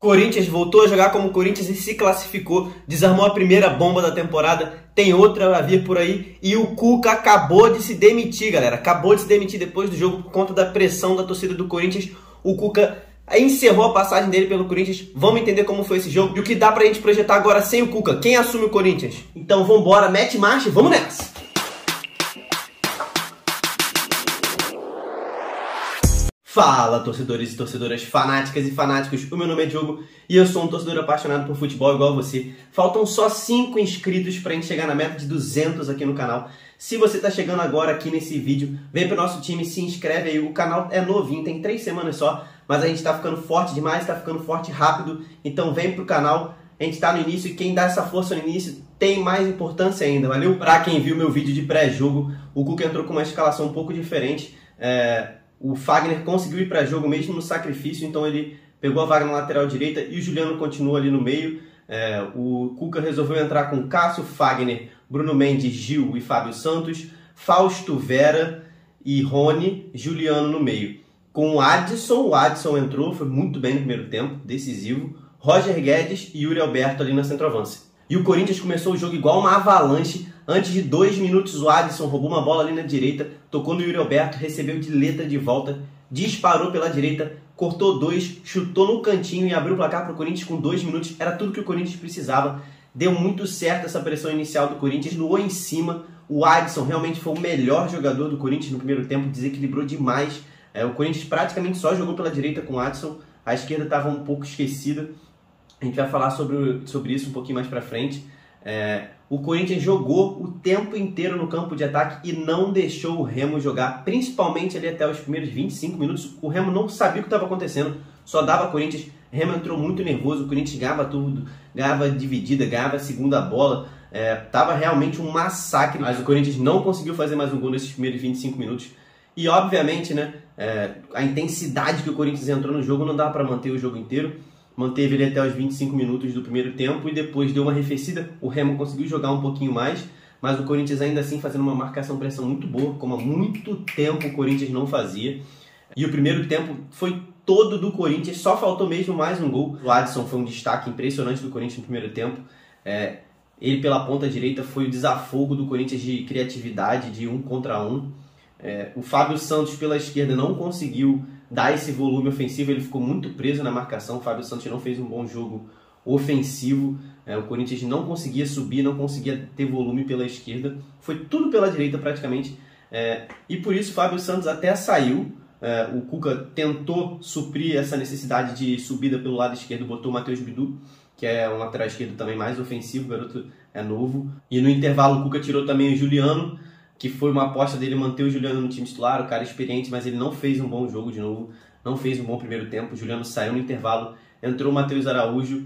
Corinthians voltou a jogar como Corinthians e se classificou, desarmou a primeira bomba da temporada, tem outra a vir por aí e o Cuca acabou de se demitir, galera. Acabou de se demitir depois do jogo por conta da pressão da torcida do Corinthians. O Cuca encerrou a passagem dele pelo Corinthians. Vamos entender como foi esse jogo e o que dá pra gente projetar agora sem o Cuca. Quem assume o Corinthians? Então vambora, mete marcha e vamos nessa! Fala, torcedores e torcedoras fanáticas e fanáticos, o meu nome é Diogo e eu sou um torcedor apaixonado por futebol igual a você. Faltam só 5 inscritos pra gente chegar na meta de 200 aqui no canal. Se você tá chegando agora aqui nesse vídeo, vem pro nosso time, se inscreve aí, o canal é novinho, tem 3 semanas só, mas a gente tá ficando forte demais, tá ficando forte rápido, então vem pro canal, a gente tá no início e quem dá essa força no início tem mais importância ainda, valeu? Pra quem viu meu vídeo de pré-jogo, o Cuca entrou com uma escalação um pouco diferente, o Fagner conseguiu ir para jogo mesmo no sacrifício, então ele pegou a vaga na lateral direita e o Juliano continuou ali no meio. O Cuca resolveu entrar com Cássio, Fagner, Bruno Mendes, Gil e Fábio Santos, Fausto Vera e Rony, Juliano no meio. Com o Adson entrou, foi muito bem no primeiro tempo, decisivo. Roger Guedes e Yuri Alberto ali na centroavância. E o Corinthians começou o jogo igual uma avalanche. Antes de 2 minutos, o Adson roubou uma bola ali na direita, tocou no Yuri Alberto, recebeu de letra de volta, disparou pela direita, cortou 2, chutou no cantinho e abriu o placar para o Corinthians com 2 minutos. Era tudo que o Corinthians precisava. Deu muito certo essa pressão inicial do Corinthians, voou em cima. O Adson realmente foi o melhor jogador do Corinthians no primeiro tempo, desequilibrou demais. O Corinthians praticamente só jogou pela direita com o Adson, a esquerda estava um pouco esquecida. A gente vai falar sobre isso um pouquinho mais pra frente. O Corinthians jogou o tempo inteiro no campo de ataque e não deixou o Remo jogar, principalmente ali até os primeiros 25 minutos. O Remo não sabia o que estava acontecendo, só dava Corinthians. O Remo entrou muito nervoso, o Corinthians ganhava tudo, ganhava dividida, ganhava a segunda bola. Tava realmente um massacre, mas o Corinthians não conseguiu fazer mais um gol nesses primeiros 25 minutos. E obviamente, né, a intensidade que o Corinthians entrou no jogo não dava para manter o jogo inteiro. Manteve ele até os 25 minutos do primeiro tempo e depois deu uma arrefecida. O Remo conseguiu jogar um pouquinho mais, mas o Corinthians ainda assim fazendo uma marcação-pressão muito boa, como há muito tempo o Corinthians não fazia. E o primeiro tempo foi todo do Corinthians, só faltou mesmo mais um gol. O Adson foi um destaque impressionante do Corinthians no primeiro tempo. Ele pela ponta direita foi o desafogo do Corinthians de criatividade, de 1 contra 1. O Fábio Santos pela esquerda não conseguiu dar esse volume ofensivo, ele ficou muito preso na marcação. O Fábio Santos não fez um bom jogo ofensivo, o Corinthians não conseguia subir, não conseguia ter volume pela esquerda, foi tudo pela direita praticamente, e por isso o Fábio Santos até saiu. O Cuca tentou suprir essa necessidade de subida pelo lado esquerdo, botou o Matheus Bidu, que é um lateral esquerdo também mais ofensivo, o garoto é novo, e no intervalo o Cuca tirou também o Juliano, que foi uma aposta dele manter o Juliano no time titular, o cara experiente, mas ele não fez um bom jogo de novo, não fez um bom primeiro tempo. O Juliano saiu no intervalo, entrou o Matheus Araújo,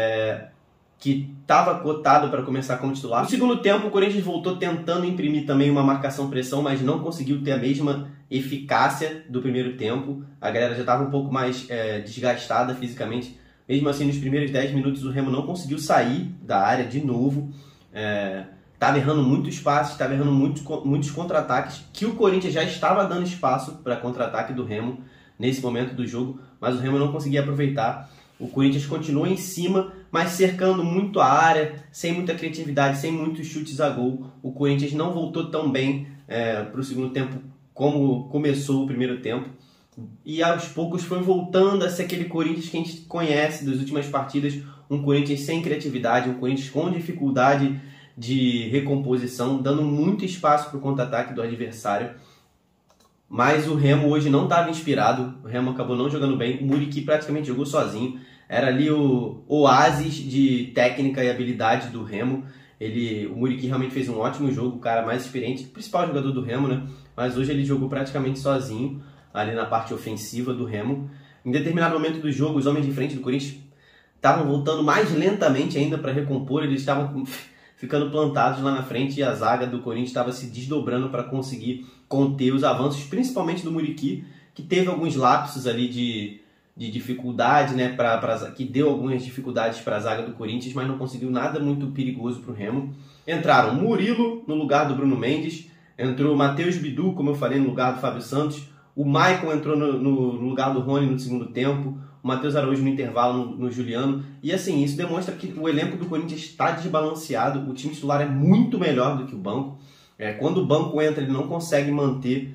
que estava cotado para começar como titular. No segundo tempo, o Corinthians voltou tentando imprimir também uma marcação-pressão, mas não conseguiu ter a mesma eficácia do primeiro tempo. A galera já estava um pouco mais desgastada fisicamente. Mesmo assim, nos primeiros 10 minutos, o Remo não conseguiu sair da área de novo. Estava errando muito espaço, estava errando muitos contra-ataques, que o Corinthians já estava dando espaço para contra-ataque do Remo nesse momento do jogo, mas o Remo não conseguia aproveitar. O Corinthians continuou em cima, mas cercando muito a área, sem muita criatividade, sem muitos chutes a gol. O Corinthians não voltou tão bem para o segundo tempo como começou o primeiro tempo. E aos poucos foi voltando a ser aquele Corinthians que a gente conhece das últimas partidas, um Corinthians sem criatividade, um Corinthians com dificuldade de recomposição, dando muito espaço para o contra-ataque do adversário. Mas o Remo hoje não estava inspirado, o Remo acabou não jogando bem, o Muriqui praticamente jogou sozinho, era ali o oásis de técnica e habilidade do Remo. O Muriqui realmente fez um ótimo jogo, o cara mais experiente, o principal jogador do Remo, né? Mas hoje ele jogou praticamente sozinho, ali na parte ofensiva do Remo. Em determinado momento do jogo, os homens de frente do Corinthians estavam voltando mais lentamente ainda para recompor, eles estavam ficando plantados lá na frente e a zaga do Corinthians estava se desdobrando para conseguir conter os avanços, principalmente do Muriqui, que teve alguns lapsos ali de dificuldade, né, que deu algumas dificuldades para a zaga do Corinthians, mas não conseguiu nada muito perigoso para o Remo. Entraram Murilo no lugar do Bruno Mendes, entrou o Matheus Bidu, como eu falei, no lugar do Fábio Santos, o Maicon entrou no lugar do Rony no segundo tempo, o Matheus Araújo no intervalo no Juliano. E assim, isso demonstra que o elenco do Corinthians está desbalanceado. O time titular é muito melhor do que o banco. Quando o banco entra, ele não consegue manter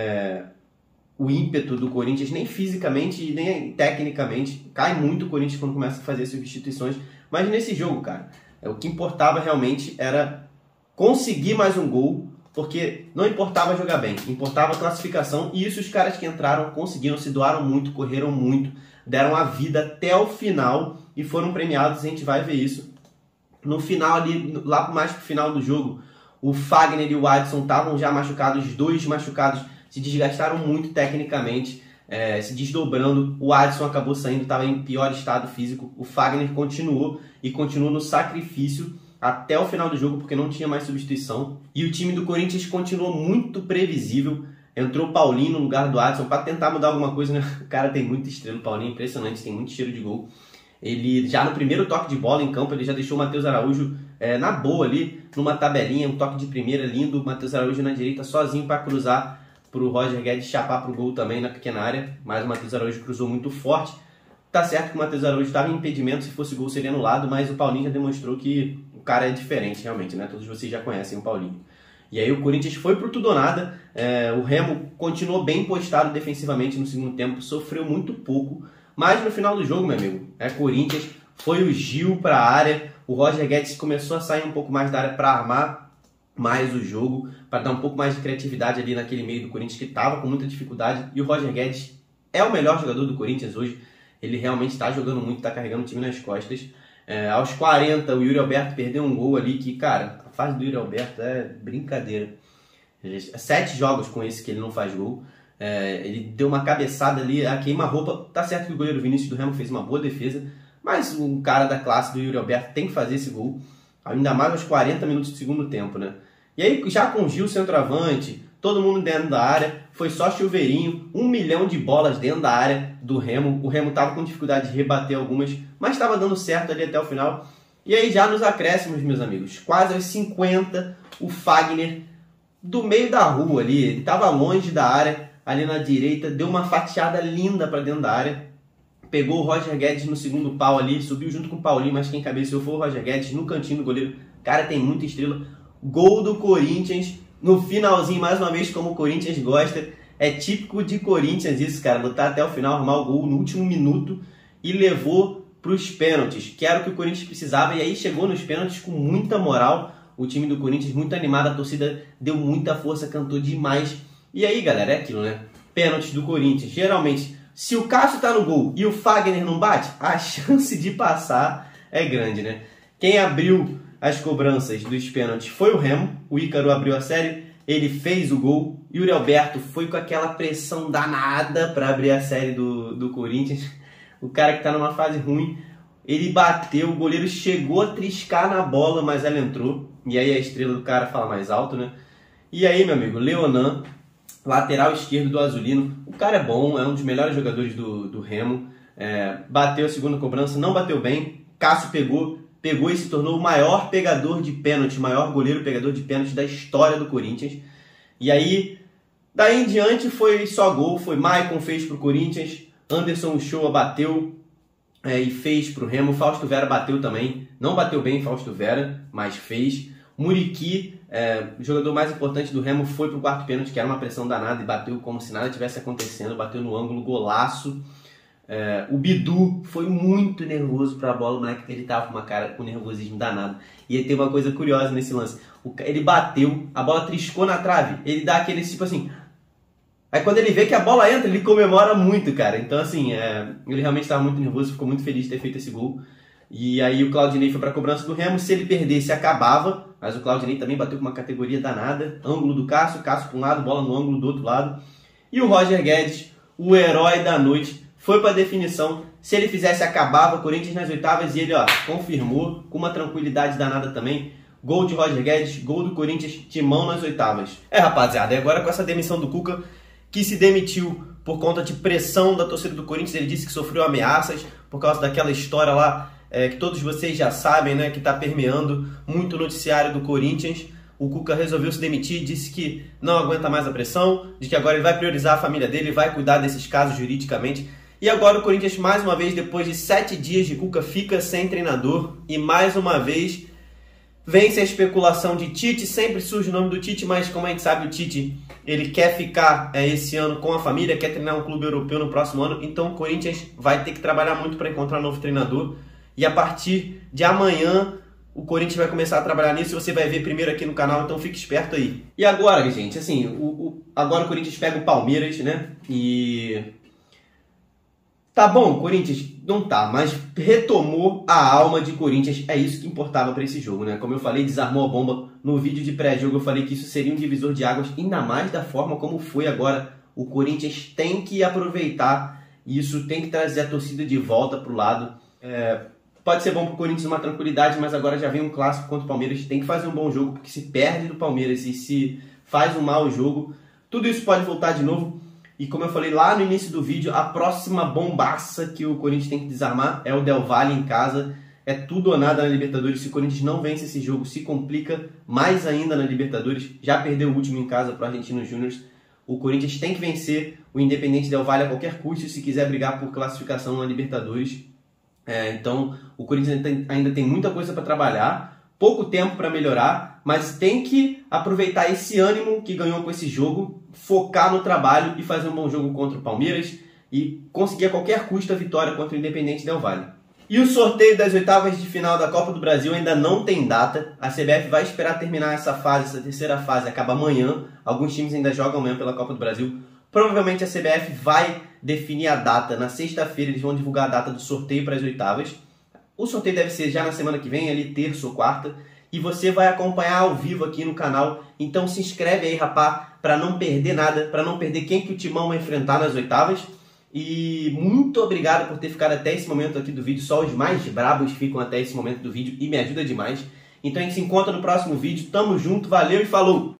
o ímpeto do Corinthians, nem fisicamente e nem tecnicamente. Cai muito o Corinthians quando começa a fazer substituições. Mas nesse jogo, cara, o que importava realmente era conseguir mais um gol, porque não importava jogar bem, importava a classificação, e isso os caras que entraram conseguiram, se doaram muito, correram muito, deram a vida até o final e foram premiados. A gente vai ver isso no final ali, lá mais pro final do jogo. O Fagner e o Adson estavam já machucados, os dois machucados, se desgastaram muito tecnicamente, se desdobrando. O Adson acabou saindo, estava em pior estado físico. O Fagner continuou no sacrifício até o final do jogo, porque não tinha mais substituição. E o time do Corinthians continuou muito previsível. Entrou o Paulinho no lugar do Adson para tentar mudar alguma coisa, né? O cara tem muita estrela, o Paulinho é impressionante, tem muito cheiro de gol. Ele já no primeiro toque de bola em campo, ele já deixou o Matheus Araújo na boa ali, numa tabelinha, um toque de primeira lindo, o Matheus Araújo na direita sozinho para cruzar para o Roger Guedes chapar para o gol também na pequena área, mas o Matheus Araújo cruzou muito forte. Tá certo que o Matheus Araújo estava em impedimento, se fosse gol seria anulado, mas o Paulinho já demonstrou que o cara é diferente realmente, né? Todos vocês já conhecem o Paulinho. E aí o Corinthians foi por tudo ou nada, o Remo continuou bem postado defensivamente no segundo tempo, sofreu muito pouco, mas no final do jogo, meu amigo, Corinthians, foi o Gil para a área, o Roger Guedes começou a sair um pouco mais da área para armar mais o jogo, para dar um pouco mais de criatividade ali naquele meio do Corinthians que estava com muita dificuldade, e o Roger Guedes é o melhor jogador do Corinthians hoje, ele realmente está jogando muito, está carregando o time nas costas. Aos 40, o Yuri Alberto perdeu um gol ali que, cara, a fase do Yuri Alberto é brincadeira. 7 jogos com esse que ele não faz gol. Ele deu uma cabeçada ali, a queima-roupa. Tá certo que o goleiro Vinícius do Remo fez uma boa defesa, mas um cara da classe do Yuri Alberto tem que fazer esse gol, ainda mais aos 40 minutos do segundo tempo, né? E aí, já com o Gil centroavante, todo mundo dentro da área, foi só chuveirinho, 1 milhão de bolas dentro da área do Remo. O Remo estava com dificuldade de rebater algumas, mas estava dando certo ali até o final. E aí já nos acréscimos, meus amigos, quase aos 50, o Fagner, do meio da rua ali, ele estava longe da área, ali na direita, deu uma fatiada linda para dentro da área, pegou o Roger Guedes no segundo pau ali, subiu junto com o Paulinho, mas quem cabeceou foi o Roger Guedes, no cantinho do goleiro. Cara, tem muita estrela. Gol do Corinthians, no finalzinho, mais uma vez, como o Corinthians gosta. É típico de Corinthians isso, cara, lutar até o final, arrumar o gol no último minuto e levou para os pênaltis, que era o que o Corinthians precisava, e aí chegou nos pênaltis com muita moral. O time do Corinthians muito animado, a torcida deu muita força, cantou demais. E aí, galera, é aquilo, né? Pênaltis do Corinthians. Geralmente, se o Cássio tá no gol e o Fagner não bate, a chance de passar é grande, né? Quem abriu as cobranças dos pênaltis foi o Remo. O Ícaro abriu a série, ele fez o gol. Yuri Alberto foi com aquela pressão danada para abrir a série do Corinthians. O cara que tá numa fase ruim, ele bateu, o goleiro chegou a triscar na bola, mas ela entrou. E aí a estrela do cara fala mais alto, né? E aí, meu amigo, Leonan, lateral esquerdo do Azulino. O cara é bom, é um dos melhores jogadores do Remo. Bateu a segunda cobrança, não bateu bem. Cássio pegou e se tornou o maior pegador de pênalti, o maior goleiro pegador de pênalti da história do Corinthians. E aí, daí em diante foi só gol, foi Maicon fez pro Corinthians, Anderson Uchoa bateu e fez pro Remo, Fausto Vera bateu também, não bateu bem Fausto Vera, mas fez. Muriqui, o jogador mais importante do Remo, foi pro quarto pênalti, que era uma pressão danada, e bateu como se nada tivesse acontecendo, bateu no ângulo, golaço. O Bidu foi muito nervoso pra bola, o moleque, ele tava com uma cara com nervosismo danado. E aí tem uma coisa curiosa nesse lance, ele bateu, a bola triscou na trave, ele dá aquele tipo assim, aí quando ele vê que a bola entra, ele comemora muito, cara. Então assim, ele realmente estava muito nervoso, ficou muito feliz de ter feito esse gol. E aí o Claudinei foi pra cobrança do Remo, se ele perdesse acabava, mas o Claudinei também bateu com uma categoria danada, ângulo do Cássio para um lado, bola no ângulo do outro lado. E o Roger Guedes, o herói da noite, foi para definição. Se ele fizesse, acabava. Corinthians nas oitavas, e ele confirmou com uma tranquilidade danada também. Gol de Roger Guedes, gol do Corinthians, timão nas oitavas. Rapaziada, e agora com essa demissão do Cuca, que se demitiu por conta de pressão da torcida do Corinthians, ele disse que sofreu ameaças por causa daquela história lá, que todos vocês já sabem, né, que está permeando muito o noticiário do Corinthians. O Cuca resolveu se demitir, disse que não aguenta mais a pressão, de que agora ele vai priorizar a família dele, vai cuidar desses casos juridicamente. E agora o Corinthians, mais uma vez, depois de 7 dias de Cuca, fica sem treinador. E mais uma vez, vence a especulação de Tite. Sempre surge o nome do Tite, mas como a gente sabe, o Tite ele quer ficar esse ano com a família, quer treinar um clube europeu no próximo ano. Então o Corinthians vai ter que trabalhar muito para encontrar um novo treinador. E a partir de amanhã, o Corinthians vai começar a trabalhar nisso. Você vai ver primeiro aqui no canal, então fique esperto aí. E agora, gente, assim, agora o Corinthians pega o Palmeiras, né? E... tá bom, Corinthians não tá, mas retomou a alma de Corinthians, é isso que importava para esse jogo, né? Como eu falei, desarmou a bomba. No vídeo de pré-jogo eu falei que isso seria um divisor de águas, ainda mais da forma como foi agora. O Corinthians tem que aproveitar isso, tem que trazer a torcida de volta pro lado. Pode ser bom pro Corinthians uma tranquilidade, mas agora já vem um clássico contra o Palmeiras, tem que fazer um bom jogo, porque se perde do Palmeiras e se faz um mau jogo, tudo isso pode voltar de novo. E como eu falei lá no início do vídeo, a próxima bombaça que o Corinthians tem que desarmar é o Del Valle em casa. É tudo ou nada na Libertadores. Se o Corinthians não vence esse jogo, se complica mais ainda na Libertadores. Já perdeu o último em casa para o Argentinos Júnior. O Corinthians tem que vencer o Independiente Del Valle a qualquer custo se quiser brigar por classificação na Libertadores. Então o Corinthians ainda tem muita coisa para trabalhar, pouco tempo para melhorar, mas tem que aproveitar esse ânimo que ganhou com esse jogo, focar no trabalho e fazer um bom jogo contra o Palmeiras e conseguir a qualquer custo a vitória contra o Independiente Del Valle. E o sorteio das oitavas de final da Copa do Brasil ainda não tem data. A CBF vai esperar terminar essa terceira fase, acaba amanhã. Alguns times ainda jogam amanhã pela Copa do Brasil. Provavelmente a CBF vai definir a data. Na sexta-feira eles vão divulgar a data do sorteio para as oitavas. O sorteio deve ser já na semana que vem, ali terça ou quarta. E você vai acompanhar ao vivo aqui no canal. Então se inscreve aí, rapá, para não perder nada, para não perder quem que o Timão vai enfrentar nas oitavas. E muito obrigado por ter ficado até esse momento aqui do vídeo. Só os mais brabos ficam até esse momento do vídeo e me ajuda demais. Então a gente se encontra no próximo vídeo. Tamo junto, valeu e falou!